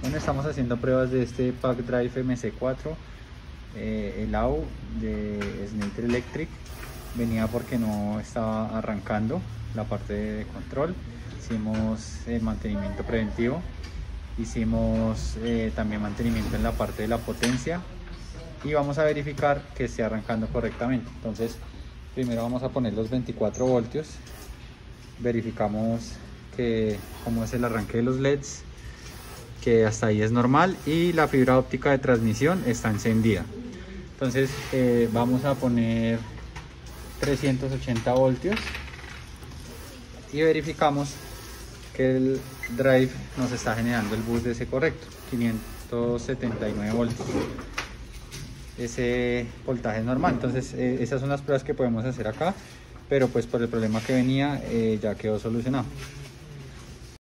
Bueno, estamos haciendo pruebas de este Pack Drive MC4, el AU de Schneider Electric. Venía porque no estaba arrancando la parte de control. Hicimos el mantenimiento preventivo, hicimos también mantenimiento en la parte de la potencia y vamos a verificar que esté arrancando correctamente. Entonces, primero vamos a poner los 24 voltios, verificamos que cómo es el arranque de los LEDs, que hasta ahí es normal, y la fibra óptica de transmisión está encendida. Entonces vamos a poner 380 voltios y verificamos que el drive nos está generando el bus DC correcto, 579 voltios. Ese voltaje es normal. Entonces esas son las pruebas que podemos hacer acá, pero pues por el problema que venía ya quedó solucionado.